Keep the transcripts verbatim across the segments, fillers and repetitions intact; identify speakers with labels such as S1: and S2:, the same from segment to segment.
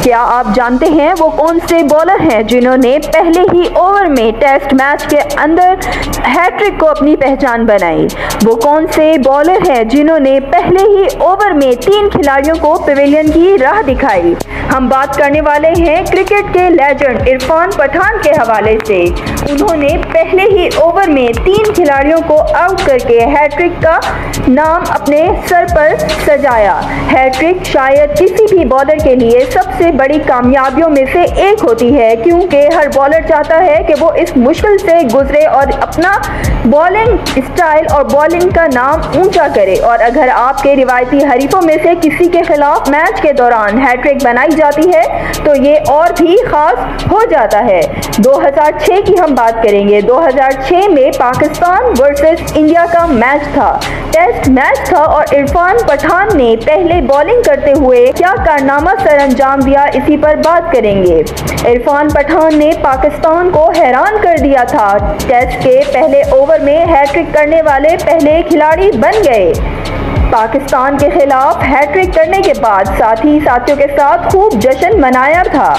S1: کیا آپ جانتے ہیں وہ کون سے بولر ہیں جنہوں نے پہلے ہی اوور میں ٹیسٹ میچ کے اندر ہیٹ ٹرک کو اپنی پہچان بنائی؟ وہ کون سے بولر ہیں جنہوں نے پہلے ہی اوور میں تین کھلاڑیوں کو پویلین کی راہ دکھائی؟ ہم بات کرنے والے ہیں کرکٹ کے لیجنڈ عرفان پٹھان کے حوالے سے۔ انہوں نے پہلے ہی اوور میں تین کھلاڑیوں کو آؤٹ کر کے ہیٹ ٹرک کا نام اپنے سر پر سجایا۔ ہیٹ ٹرک شاید کسی بھی بالر کے لیے سب سے بڑی کامیابیوں میں سے ایک ہوتی ہے، کیونکہ ہر بالر چاہتا ہے کہ وہ اس مشکل سے گزرے اور اپنا بالنگ اسٹائل اور بالنگ کا نام اونچا کرے، اور اگر آپ کے روایتی حریفوں میں سے کسی کے خلاف میچ کے دوران ہیٹ ٹرک بنائی جاتی ہے تو یہ اور بھی خاص ہو جاتا ہے۔ دو ہزار چھ کی ہم بات کریں گے۔ دو ہزار چھ میں پاکستان ورسز انڈیا کا میچ تھا، ٹیسٹ میچ تھا، اور عرفان پٹھان نے پہلے بالنگ کرتے ہوئے کیا کارنامہ سر انجام دیا، اسی پر بات کریں گے۔ عرفان پٹھان نے پاکستان کو حیران کر دیا تھا، ٹیسٹ کے پہلے اوور میں ہیٹ ٹرک کرنے والے پہلے کھلاڑی بن گئے۔ پاکستان کے خلاف ہیٹ ٹرک کرنے کے بعد ساتھی ساتھیوں کے ساتھ خوب جشن منایا تھا۔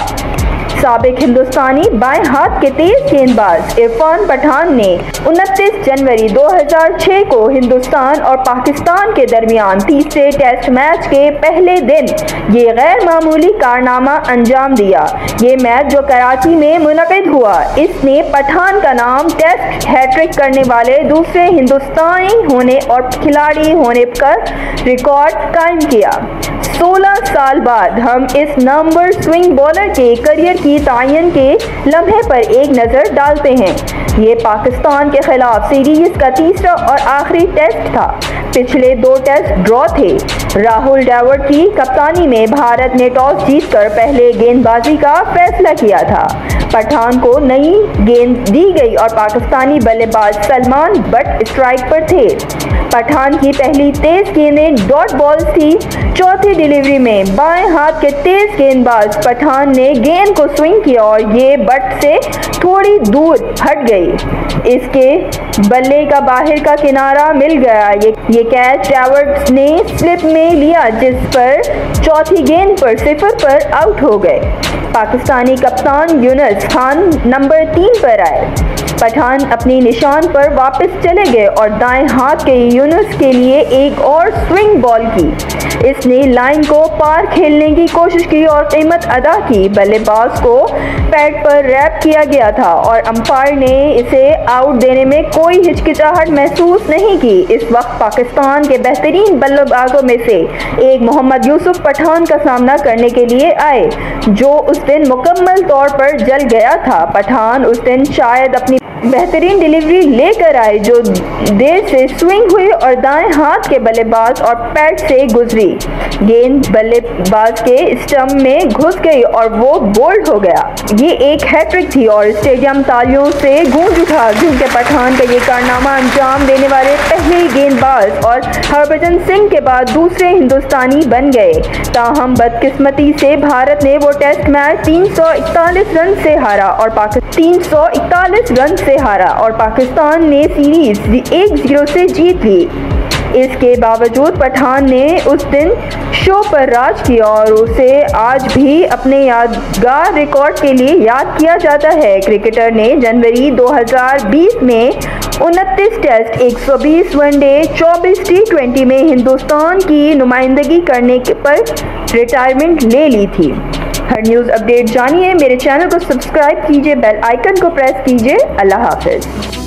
S1: سابق ہندوستانی بائیں ہاتھ کے تیز گیند باز عرفان پٹھان نے انتیس جنوری دو ہزار چھ کو ہندوستان اور پاکستان کے درمیان تیسرے ٹیسٹ میچ کے پہلے دن یہ غیر معمولی کارنامہ انجام دیا۔ یہ میچ جو کراچی میں منعقد ہوا، اس نے پٹھان کا نام ٹیسٹ ہیٹ ٹرک کرنے والے دوسرے ہندوستانی ہونے اور کھلاڑی ہونے کا ریکارڈ قائم کیا۔ سولہ سال بعد ہم اس نامور سوئنگ بالر کے کیریئر کی تعین کے لمحے پر ایک نظر ڈالتے ہیں۔ یہ پاکستان کے خلاف سیریز کا تیسرا اور آخری ٹیسٹ تھا۔ پچھلے دو ٹیسٹ ڈرا تھے۔ راہل ڈراوڈ کی کپتانی میں بھارت نے ٹاس جیت کر پہلے گیند بازی کا فیصلہ کیا تھا۔ پٹھان کو نئی گیند دی گئی اور پاکستانی بلے باز سلمان بٹ اسٹرائک پر تھے۔ پٹھان کی پہلی تیز گیندیں ڈاٹ بالز تھی۔ چوتھی ڈیلیوری میں بائیں ہاتھ کے تیز گیند باز پٹھان نے گیند کو سوئنگ کیا اور یہ بٹ سے تھوڑی دور ہٹ گئی۔ اس کے بلے کا باہر کا کنارہ مل گیا۔ یہ کیچ ڈراوڈ نے سلپ میں لیا، جس پر چوتھی گیند پر صفر پر آؤٹ ہو گئے۔ پاکستانی کپتان یونس خان نمبر تین پر آئے۔ پٹھان اپنی نشان پر واپس چلے گئے اور دائیں ہاتھ کے یونس کے لیے ایک اور سوئنگ بال کی۔ اس نے لائن کو پار کھیلنے کی کوشش کی اور قیمت ادا کی۔ بلے باز کو پیڈ پر ریپ کیا گیا تھا اور امپائر نے اسے آؤٹ دینے میں کوئی ہچکچاہٹ محسوس نہیں کی۔ اس وقت پاکستان کے بہترین بلے بازوں میں سے ایک محمد یوسف پٹھان کا سامنا کرنے کے لیے آئے، جو اس دن مکمل طور پر جل گیا تھا۔ پٹھان اس دن شاید اپنی بہترین ڈیلیوری لے کر آئے، جو دیر سے سوئنگ ہوئی اور دائیں ہاتھ کے بلے باز اور پیڈ سے گزری۔ گیند بلے باز کے اسٹمپ میں گھس گئی اور وہ بولڈ ہو گیا۔ یہ ایک ہیٹ ٹرک تھی اور اسٹیڈیم تالیوں سے گونج اٹھا، کیونکہ پٹھان کا یہ کارنامہ انجام دینے والے پہلے گیند باز اور ہربھجن سنگھ کے بعد دوسرے ہندوستانی بن گئے۔ تاہم بدقسمتی سے بھارت نے وہ ٹیسٹ میچ تین سو اکتالیس رن سے ہارا اور تین سو اکتالیس رن سے ہارا اور پاکستان نے سیریز ایک زیرو سے جیت لی۔ اس کے باوجود پٹھان نے اس دن شو پر راج کیا اور اسے آج بھی اپنے یادگار ریکارڈ کے لیے یاد کیا جاتا ہے۔ کرکٹر نے جنوری دو ہزار بیس میں انتیس ٹیسٹ، ایک سو بیس ون ڈے، چوبیس ٹی ٹوینٹی میں ہندوستان کی نمائندگی کرنے پر ریٹائرمنٹ لے لی تھی۔ ہر نیوز اپڈیٹ جانیے، میرے چینل کو سبسکرائب کیجیے، بیل آئیکن کو پریس کیجیے۔ اللہ حافظ۔